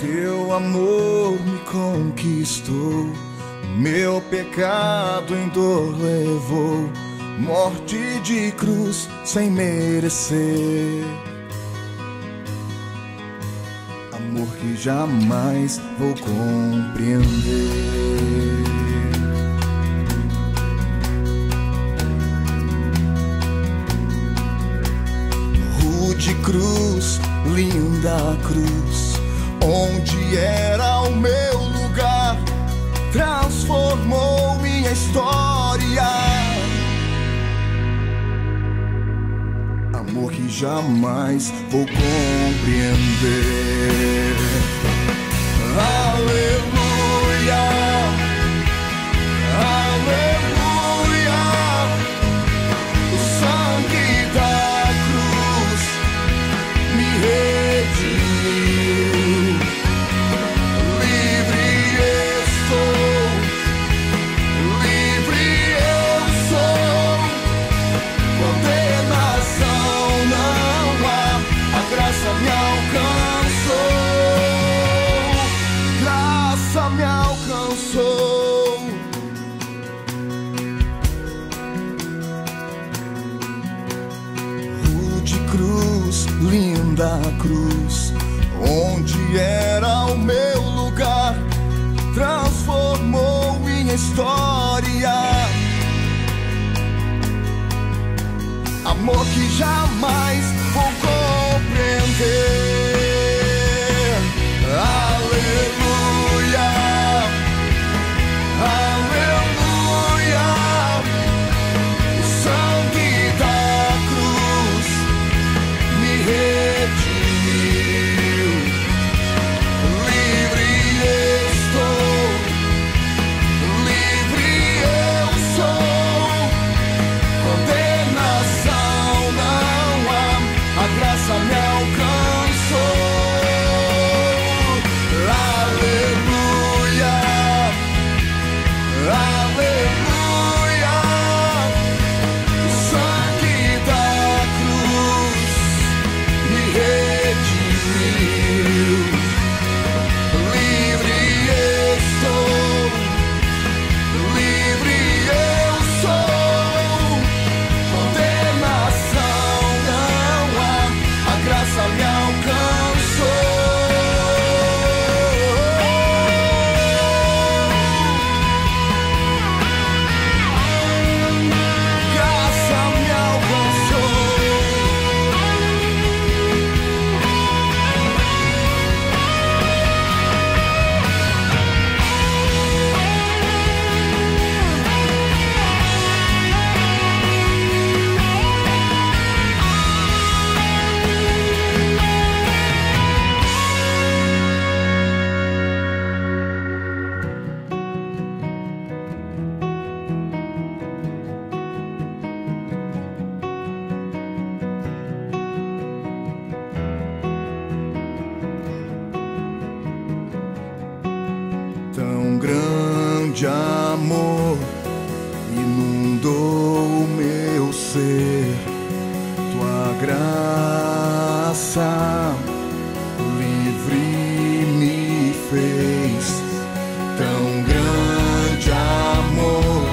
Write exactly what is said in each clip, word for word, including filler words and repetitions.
Teu amor me conquistou, meu pecado em dor levou, morte de cruz sem merecer. Amor que jamais vou compreender. Rude cruz, linda cruz, onde era o meu lugar, transformou minha história. Amor que jamais vou compreender. Aleluia, aleluia. O sangue da cruz me redimiu. Livre estou, livre eu sou. Condenação não há, a graça me alcançou. Graça me alcançou. Rude cruz, linda cruz, onde era o meu lugar, transformou minha história. Amor que jamais vou compreender. Aleluia, aleluia. O sangue da cruz me redimiu. Livre estou, livre eu sou. Condenação não há, a graça me alcançou. Aleluia, aleluia. O sangue da cruz me redimiu. Livre estou, livre eu sou. Condenação não há, a graça me alcançou. Graça me alcançou. Tão grande amor inundou o meu ser, tua graça livre me fez. Tão grande amor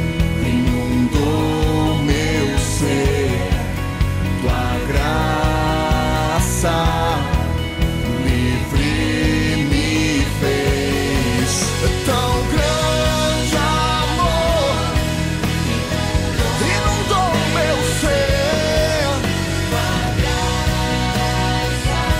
inundou o meu ser, tua graça livre me fez. Tão grande amor inundou o meu ser, tua graça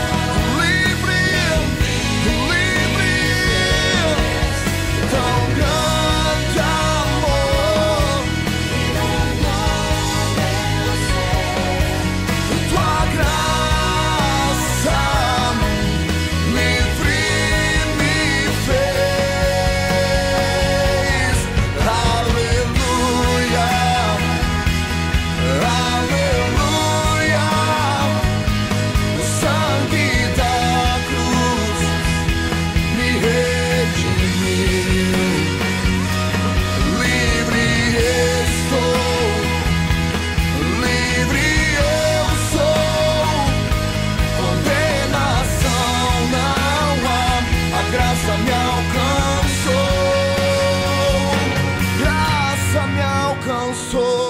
alcançou.